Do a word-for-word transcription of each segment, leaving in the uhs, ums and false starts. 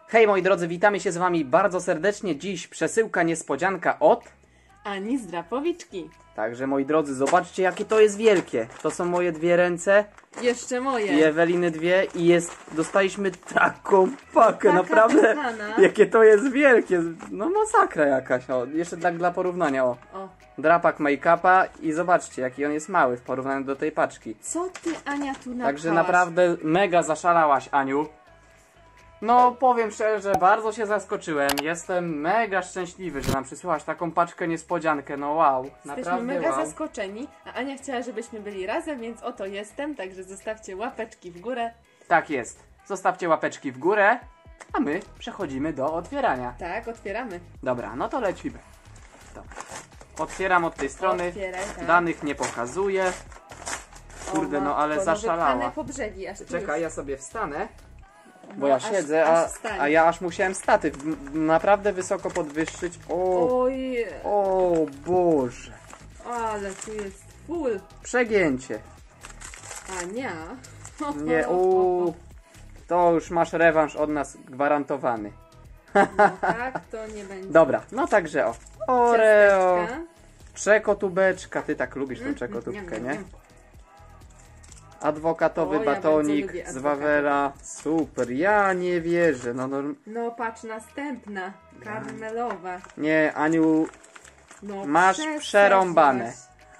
Hej moi drodzy, witamy się z wami bardzo serdecznie. Dziś przesyłka niespodzianka od Ani Zdrapowiczki. Także moi drodzy, zobaczcie jakie to jest wielkie. To są moje dwie ręce. Jeszcze moje. I Eweliny dwie i jest, dostaliśmy taką pakę, Taka naprawdę, pychana. jakie to jest wielkie, no masakra jakaś, o, jeszcze tak dla porównania, o, O. drapak make-upa i zobaczcie jaki on jest mały w porównaniu do tej paczki. Co ty, Ania, tu napchałaś? Także naprawdę mega zaszalałaś, Aniu. No powiem szczerze, bardzo się zaskoczyłem, jestem mega szczęśliwy, że nam przysłałaś taką paczkę niespodziankę, no wow, Jesteśmy naprawdę mega wow. zaskoczeni, a Ania chciała, żebyśmy byli razem, więc oto jestem, także zostawcie łapeczki w górę. Tak jest, zostawcie łapeczki w górę, a my przechodzimy do otwierania. Tak, otwieramy. Dobra, no to lecimy. Dobra. Otwieram od tej strony, Otwieraj, tak. danych nie pokazuję. Kurde, O, no ale matko, no zaszalała. wypchane po brzegi, aż tu Czekaj, już. ja sobie wstanę, bo No, ja aż- siedzę, aż a, wstań. a ja aż musiałem statyw m- naprawdę wysoko podwyższyć. O, Oj, o Boże, ale tu jest full. przegięcie. Ania. Nie, u, to już masz rewanż od nas gwarantowany. No tak, to nie będzie. Dobra, no także o, Oreo, Ciasteczka. czekotubeczka, ty tak lubisz tą Mm, czekotubkę, niam, nie? niam. Adwokatowy O, ja bardzo batonik lubię z adwokata. Wawera. Super, ja nie wierzę. No, no No patrz, następna. Karmelowa. nie, Aniu, No, Masz przesadziłaś. przerąbane.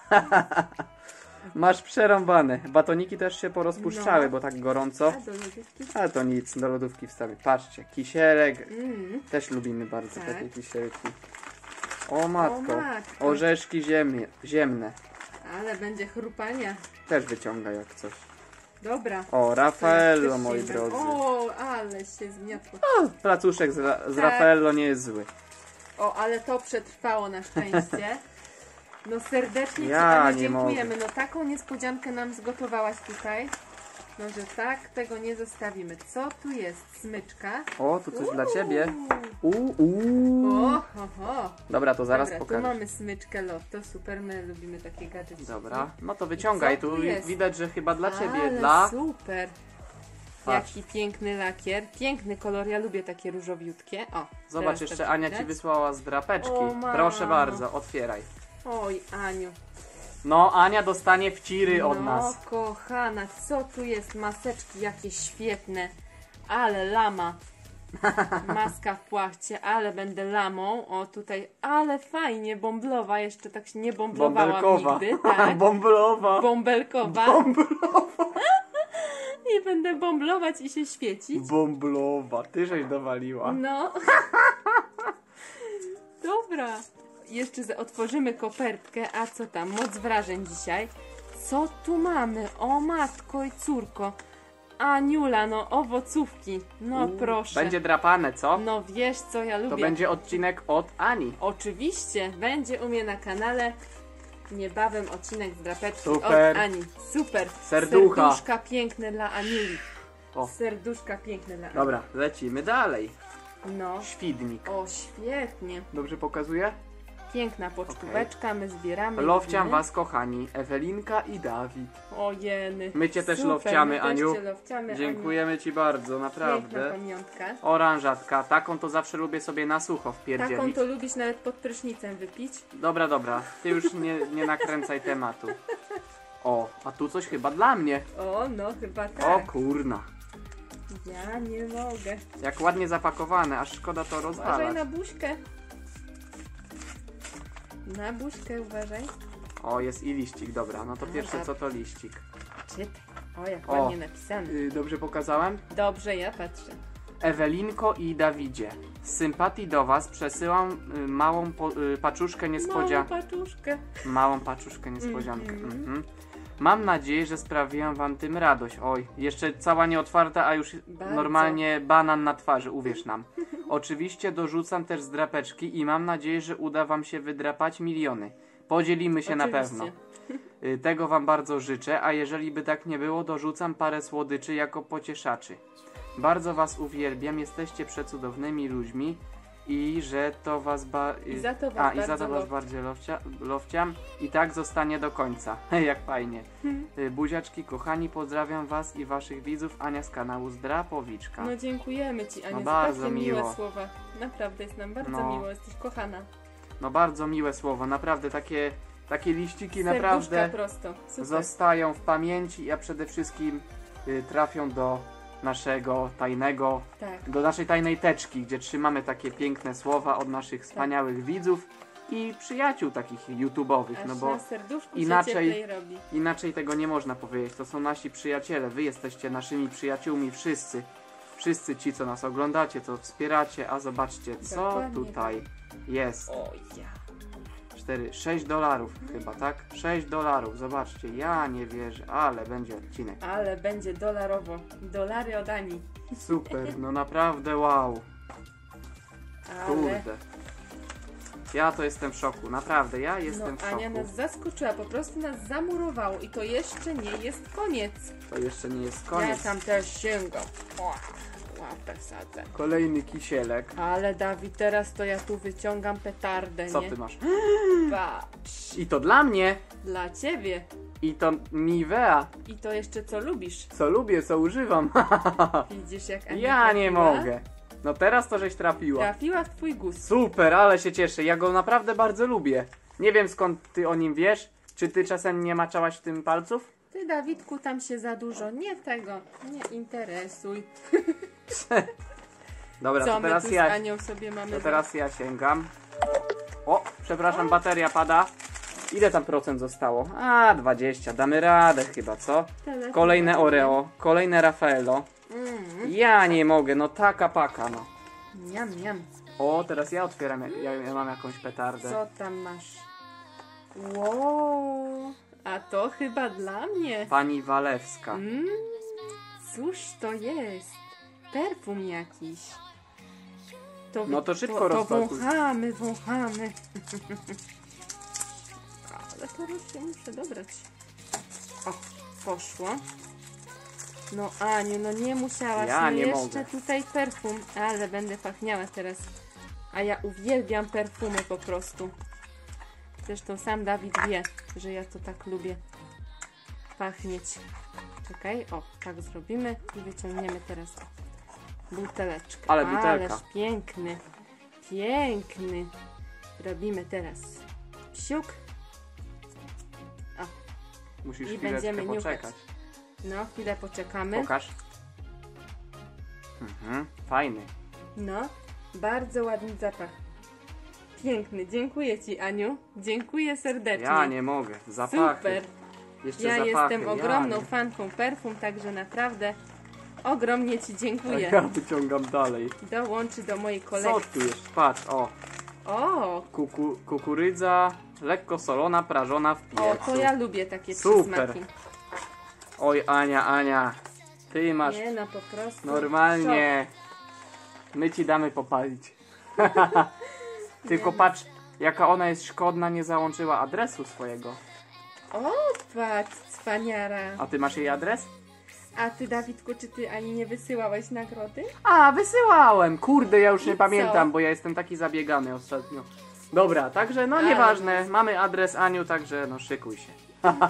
masz przerąbane. Batoniki też się porozpuszczały, No. bo tak gorąco. A do lodówki? Ale to nic, do lodówki wstawię. Patrzcie, kisielek. Mm. Też lubimy bardzo Tak. takie kisielki. O matko, O matko. orzeszki ziemie, ziemne. Ale będzie chrupania. Też wyciąga jak coś. Dobra. O, Raffaello, Też moi się- drodzy. O, ale się zmiotło. O, placuszek z, Ra- z Tak. Raffaello nie jest zły. O, ale to przetrwało na szczęście. No serdecznie Ci, Ja Aniu, nie dziękujemy. No taką niespodziankę nam zgotowałaś tutaj. No, że tak, tego nie zostawimy. Co tu jest? Smyczka. O, tu coś dla ciebie. Uuu. U, u. O, ho, ho. Dobra, to zaraz Dobra, tu pokażę. mamy smyczkę Lotto, super, my lubimy takie gadżety. Dobra, no to wyciągaj. Co tu Tu jest? widać, że chyba dla ciebie. Ale Dla. super. Patrz. Jaki piękny lakier, piękny kolor, ja lubię takie różowiutkie. O, Zobacz, teraz jeszcze to Ania ci widać. wysłała z drapeczki. O, mamo. Proszę bardzo, otwieraj. Oj, Aniu. No, Ania dostanie wciry od no, nas. kochana, co tu jest? Maseczki jakie świetne. Ale lama. Maska w płachcie, ale będę lamą. O, tutaj, ale fajnie, bąblowa. Jeszcze tak się nie bąblowałam Bąbelkowa. nigdy. Tak. Bąblowa. Bąbelkowa. Bąblowa. I będę bąblować i się świecić. Bąblowa. Ty żeś dowaliła. No. Dobra. Jeszcze z- otworzymy kopertkę. A co tam? Moc wrażeń dzisiaj. Co tu mamy? O matko i córko. Aniula, no owocówki. No U, proszę. Będzie drapane, co? No wiesz co ja lubię. To będzie odcinek od Ani. Oczywiście. Będzie u mnie na kanale niebawem odcinek z drapeczki Super. od Ani. Super. Serducha. Serduszka piękne dla Aniuli. O. Serduszka piękne dla Ani. Dobra, lecimy dalej. No. Świdnik. O, świetnie. Dobrze pokazuję? Piękna pocztóweczka, my zbieramy. Lowciam lubimy. was, kochani. Ewelinka i Dawid. O jeny. My cię też Super, lowciamy, my też Aniu. cię lowciamy, Dziękujemy ci bardzo, Aniu. Piękna naprawdę. pamiątka. Oranżatka, taką to zawsze lubię sobie na sucho Taką wpierdzielić. to lubisz nawet pod prysznicem wypić. Dobra, dobra, ty już nie, nie nakręcaj tematu. O, a tu coś chyba dla mnie. O, no chyba O tak. kurna, Ja nie mogę. jak ładnie zapakowane, aż szkoda to Uważaj rozwalać. na buźkę. Na buźkę uważaj. O, jest i liścik, dobra, no to No pierwsze tak. co to liścik. Czytaj. O, jak O. ładnie napisane. Yy, dobrze pokazałem? Dobrze, ja patrzę. Ewelinko i Dawidzie, z sympatii do was przesyłam y, małą po, y, paczuszkę Małą niespodziankę. paczuszkę. Małą paczuszkę niespodziankę. Mhm. Mhm. Mam nadzieję, że sprawiłam wam tym radość. Oj, jeszcze cała nieotwarta, a już Bardzo. normalnie banan na twarzy, uwierz nam. Oczywiście dorzucam też z drapeczki i mam nadzieję, że uda wam się wydrapać miliony. Podzielimy się na Oczywiście. pewno. Y, Tego wam bardzo życzę, a jeżeli by tak nie było, dorzucam parę słodyczy jako pocieszaczy. Bardzo was uwielbiam, jesteście przecudownymi ludźmi I że to was ba... I za to was A, i za bardzo to was low. bardziej lowcia... lowciam. I tak zostanie do końca. Jak fajnie. Hmm. Y, Buziaczki, kochani, pozdrawiam was i waszych widzów. Ania z kanału Zdrapowiczka. No dziękujemy Ci, Aniu, No za bardzo takie miło. miłe słowa. Naprawdę jest nam bardzo No. miło, jesteś kochana. No bardzo miłe słowo, naprawdę takie, takie liściki Serduszka naprawdę prosto. Super. zostają w pamięci, a przede wszystkim y, trafią do naszego tajnego, Tak. do naszej tajnej teczki, gdzie trzymamy takie piękne słowa od naszych Tak. wspaniałych widzów i przyjaciół takich YouTube'owych, Aż no bo na serduszku inaczej- się cieplej robi. inaczej tego nie można powiedzieć. To są nasi przyjaciele, wy jesteście naszymi przyjaciółmi wszyscy. Wszyscy ci, co nas oglądacie, co wspieracie, a zobaczcie, co Dokładnie tutaj jest. O ja. cztery, sześć dolarów chyba, tak? sześć dolarów, zobaczcie, ja nie wierzę, ale będzie odcinek. Ale będzie dolarowo. Dolary od Ani. Super, no naprawdę wow, Ale... kurde. Ja to jestem w szoku, naprawdę, ja No jestem w Ania szoku. nas zaskoczyła, po prostu nas zamurowało i to jeszcze nie jest koniec. To jeszcze nie jest Ja koniec. tam też sięgam. O, łapę sadzę. Kolejny kisielek. Ale Dawid, teraz to ja tu wyciągam petardę, Co nie? ty masz? Patrz. I to dla mnie, Dla ciebie. i to Nivea, I to jeszcze co lubisz. co lubię, co używam. Widzisz jak Ania Ja nie trafiła? mogę. No teraz to żeś trafiła. Trafiła w twój gust. Super, ale się cieszę. Ja go naprawdę bardzo lubię. Nie wiem skąd ty o nim wiesz. Czy ty czasem nie maczałaś w tym palców? Ty, Dawidku, tam się za dużo nie tego nie interesuj. Dobra, Co to my teraz tu z ja, Anią sobie mamy to teraz ja sięgam. O, przepraszam, bateria pada. Ile tam procent zostało? A, dwadzieścia. Damy radę chyba, co? Telefon. Kolejne Oreo, kolejne Raffaello. Mm. Ja nie mogę, no taka paka, no. Niam, niam. O, teraz ja otwieram, ja, ja mam jakąś petardę. Co tam masz? Wow. A to chyba dla mnie. Pani Walewska. Mm. Cóż to jest? Perfum jakiś. To, No to szybko to, to rozpakuj. wąchamy, wąchamy. Ale teraz się muszę dobrać. O, poszło. No Aniu, no nie musiałaś. Ja no nie jeszcze mogę. tutaj perfum, ale będę pachniała teraz. A ja uwielbiam perfumy po prostu. Zresztą sam Dawid wie, że ja to tak lubię pachnieć. Czekaj, o, tak zrobimy i wyciągniemy teraz buteleczkę. Ale butelka. Ależ piękny, piękny. Robimy teraz psiuk. Musisz I chwileczkę będziemy niuchać. poczekać. No, chwilę poczekamy. Pokaż. Mhm, fajny. No, bardzo ładny zapach. Piękny, dziękuję Ci, Aniu. Dziękuję serdecznie. Ja nie mogę. Zapachy. Super. Jeszcze Ja zapachy. jestem ogromną Ja nie. fanką perfum, także naprawdę ogromnie Ci dziękuję. Tak, ja wyciągam dalej. Dołączy do mojej Co kolekcji. tu jest? Patrz, o. O, Kuku, kukurydza lekko solona, prażona w piecu. o, to ja lubię takie Super. przysmaki. Oj, Ania, Ania. Ty masz Nie no, po prostu. normalnie. My ci damy popalić. Tylko patrz, jaka ona jest szkodna, nie załączyła adresu swojego. Szok. O, patrz, cwaniara. A ty masz jej adres? A Ty, Dawidku, czy Ty ani nie wysyłałeś nagrody? A, wysyłałem! Kurde, ja już nie I pamiętam, co? bo ja jestem taki zabiegany ostatnio. Dobra, także no Ale- nieważne, mamy adres Aniu, także no szykuj się.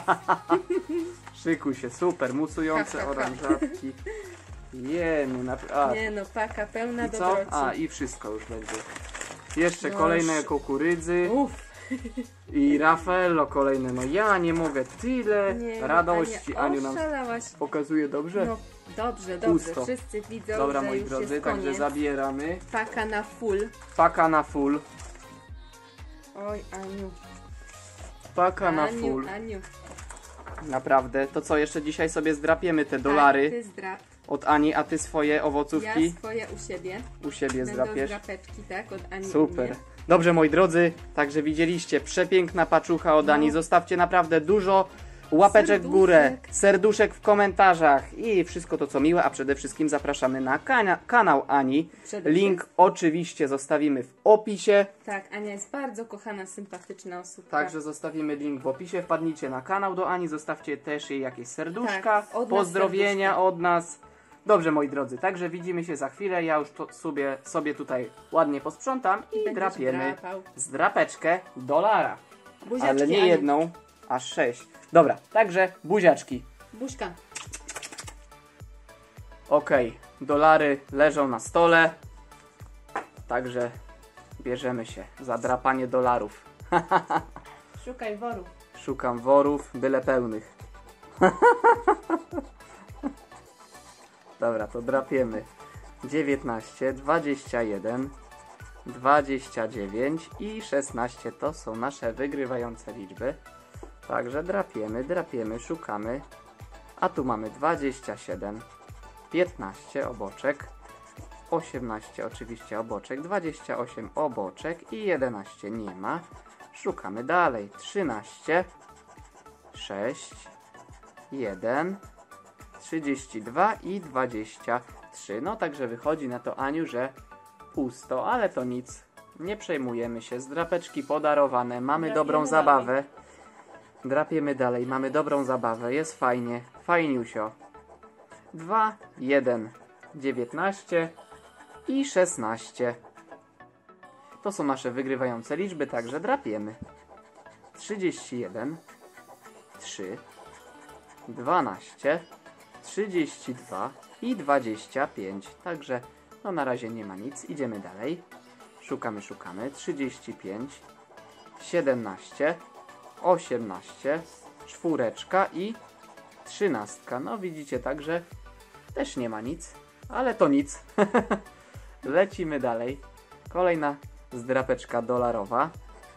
Szykuj się, super, musujące Ha, ha, ha. oranżatki. Jeny, na... A, Nie no, paka pełna i co? dobroci. A, i wszystko już będzie. Jeszcze No kolejne już- kukurydzy Uff. i Raffaello kolejne. No ja nie mogę, tyle Nie, no, radości Ania, Aniu nam oszalałaś. pokazuje, dobrze? No dobrze, dobrze. Pusto. Wszyscy widzą, Dobra, że moi już drodzy, jest także koniec. zabieramy. Paka na full. Paka na full. Oj, Aniu. Paka na Aniu, full. Aniu. Naprawdę. To co, jeszcze dzisiaj sobie zdrapiemy te Tak, dolary ty zdrap. od Ani, a ty swoje Ja owocówki swoje u siebie. u siebie Będą zdrapiesz. zdrapeczki, tak? Od Ani i Super. mnie. Dobrze, moi drodzy, także widzieliście, przepiękna paczucha od No. Ani. Zostawcie naprawdę dużo łapeczek w górę, Serduszek. serduszek w komentarzach i wszystko to co miłe, a przede wszystkim zapraszamy na kana kanał Ani. Przede Link wszystkim. oczywiście zostawimy w opisie. Tak, Ania jest bardzo kochana, sympatyczna osóbka. Także zostawimy link w opisie, wpadnijcie na kanał do Ani, zostawcie też jej jakieś serduszka, Tak, od nas pozdrowienia serduszka. od nas. Dobrze, moi drodzy, także widzimy się za chwilę. Ja już to sobie, sobie tutaj ładnie posprzątam i Będziesz drapiemy drapał. zdrapeczkę dolara. Buziaczki, Ale nie Aniu. jedną, aż sześć. Dobra, także buziaczki. Buźka. Okej, dolary leżą na stole. Także bierzemy się za drapanie dolarów. Szukaj woru. Szukam worów, byle pełnych. Dobra, to drapiemy. dziewiętnaście, dwadzieścia jeden, dwadzieścia dziewięć i szesnaście to są nasze wygrywające liczby. Także drapiemy, drapiemy, szukamy. A tu mamy dwadzieścia siedem, piętnaście oboczek, osiemnaście oczywiście oboczek, dwadzieścia osiem oboczek i jedenaście nie ma. Szukamy dalej. trzynaście, sześć, jeden, trzydzieści dwa i dwadzieścia trzy. No także wychodzi na to, Aniu, że pusto, ale to nic. Nie przejmujemy się. Zdrapeczki podarowane. Mamy Drapiemy dobrą dalej. zabawę. Drapiemy dalej. Mamy dobrą zabawę. Jest fajnie. Fajniusio. dwa, jeden, dziewiętnaście i szesnaście. To są nasze wygrywające liczby, także drapiemy. trzydzieści jeden, trzy, dwanaście, trzydzieści dwa i dwadzieścia pięć. Także no na razie nie ma nic. Idziemy dalej. Szukamy, szukamy. trzydzieści pięć, siedemnaście, osiemnaście, czwóreczka i trzynastka. No widzicie, także też nie ma nic, ale to nic. Lecimy dalej. Kolejna zdrapeczka dolarowa.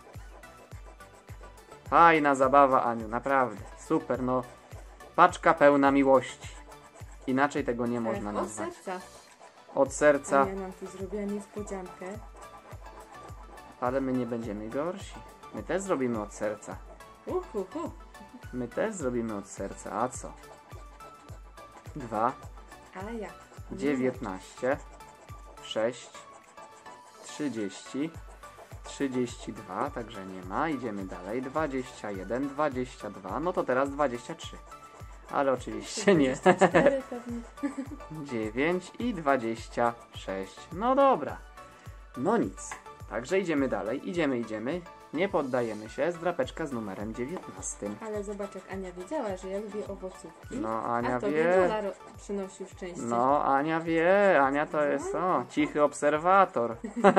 Fajna zabawa, Aniu, naprawdę. Super, no. Paczka pełna miłości. Inaczej tego nie można Od nazwać. serca. Od serca, Ania nam tu zrobiła niespodziankę. ale my nie będziemy gorsi. My też zrobimy od serca. Uhuhu. My też zrobimy od serca. A co? dwa, A jak? dziewiętnaście, sześć, trzydzieści, trzydzieści dwa, także nie ma. Idziemy dalej. dwadzieścia jeden, dwadzieścia dwa, no to teraz dwadzieścia trzy. Ale oczywiście nie. cztery pewnie. dziewięć i dwadzieścia sześć. No dobra. No nic. Także idziemy dalej. Idziemy, idziemy. Nie poddajemy się. Zdrapeczka z numerem dziewiętnastym. Ale zobacz, jak Ania wiedziała, że ja lubię owocówki. No, Ania A tobie wie. dolar przynosił szczęście. No, Ania wie. Ania to jest, o, cichy obserwator.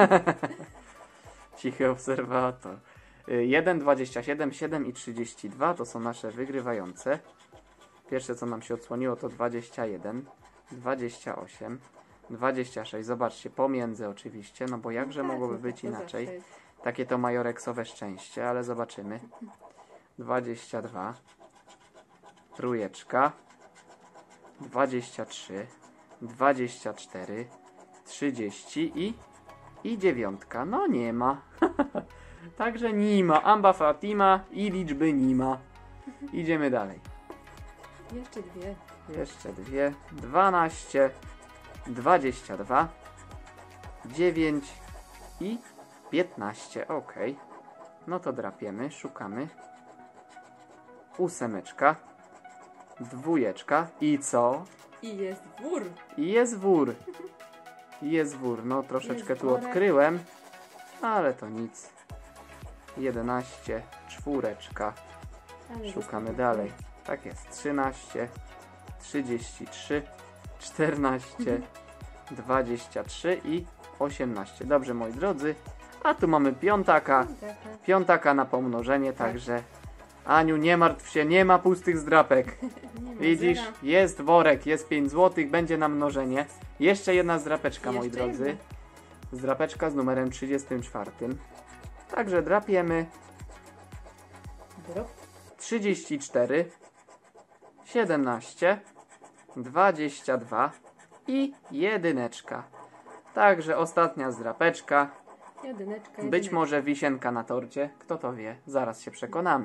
Cichy obserwator. Y, jeden, dwadzieścia siedem, siedem i trzydzieści dwa to są nasze wygrywające. Pierwsze, co nam się odsłoniło, to dwadzieścia jeden, dwadzieścia osiem, dwadzieścia sześć. Zobaczcie, pomiędzy oczywiście, no bo jakże Tak, mogłoby no to być to inaczej. zawsze jest. Takie to majoreksowe szczęście, ale zobaczymy. dwadzieścia dwa, trójeczka, dwadzieścia trzy, dwadzieścia cztery, trzydzieści i, i dziewiątka. No nie ma. Także nie ma. Amba Fatima i liczby nie ma. Idziemy dalej. Jeszcze dwie. Jeszcze dwie. dwanaście, dwadzieścia dwa, dziewięć i piętnaście. Ok. No to drapiemy, szukamy. Ósemeczka, dwójeczka i co? I jest wór. I jest wór. I jest wór. No troszeczkę Jest tu worek. odkryłem, ale to nic. jedenaście, czwóreczka. Ale Szukamy jest dalej. Tak jest. trzynaście, trzydzieści trzy, czternaście, dwadzieścia trzy i osiemnaście. Dobrze, moi drodzy. A tu mamy piątaka. Taka. Piątaka na pomnożenie, także Aniu, nie martw się, nie ma pustych zdrapek. Nie ma Widzisz, zera. jest worek, jest pięć złotych, będzie na mnożenie. Jeszcze jedna zdrapeczka, moi Jeszcze drodzy. jedna. Zdrapeczka z numerem trzydziestym czwartym. Także drapiemy. Drop. trzydzieści cztery, siedemnaście, dwadzieścia dwa i jedyneczka. Także ostatnia zdrapeczka. Jedyneczka, Być jedyneczka. może wisienka na torcie. Kto to wie? Zaraz się przekonamy.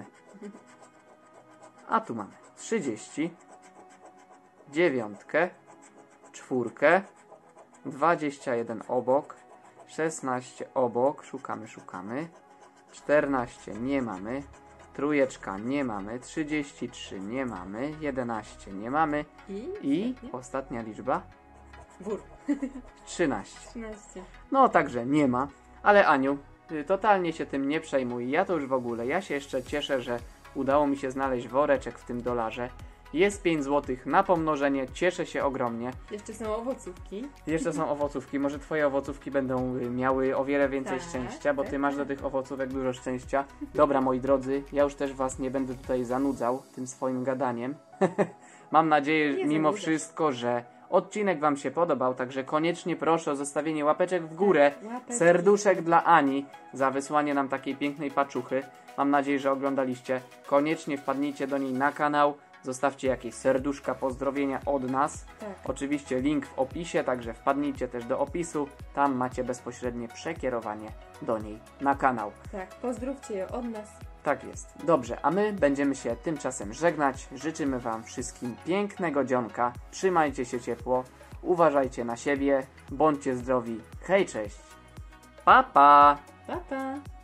A tu mamy trzydzieści, dziewiątkę, czwórkę, dwadzieścia jeden obok, szesnaście obok, szukamy, szukamy, czternaście nie mamy, trójeczka nie mamy, trzydzieści trzy nie mamy, jedenaście nie mamy I? i Ostatnia? ostatnia liczba Wór. trzynaście. trzynaście. No także nie ma, ale Aniu, ty totalnie się tym nie przejmuj, ja to już w ogóle, ja się jeszcze cieszę, że udało mi się znaleźć woreczek w tym dolarze. Jest pięć złotych na pomnożenie, cieszę się ogromnie. Jeszcze są owocówki. Jeszcze są owocówki, może twoje owocówki będą y, miały o wiele więcej Tak, szczęścia, bo ty tak, masz do tak. tych owocówek dużo szczęścia. Dobra, moi drodzy, ja już też was nie będę tutaj zanudzał tym swoim gadaniem. Mam nadzieję, Nie mimo zanudzasz. wszystko, że odcinek wam się podobał, także koniecznie proszę o zostawienie łapeczek w górę, Łapeczki. serduszek dla Ani za wysłanie nam takiej pięknej paczuchy. Mam nadzieję, że oglądaliście. Koniecznie wpadnijcie do niej na kanał, zostawcie jakieś serduszka, pozdrowienia od nas. Tak. Oczywiście link w opisie, także wpadnijcie też do opisu. Tam macie bezpośrednie przekierowanie do niej na kanał. Tak, pozdrówcie je od nas. Tak jest. Dobrze, a my będziemy się tymczasem żegnać. Życzymy wam wszystkim pięknego dzionka. Trzymajcie się ciepło, uważajcie na siebie, bądźcie zdrowi. Hej, cześć. Pa, pa! Pa, pa.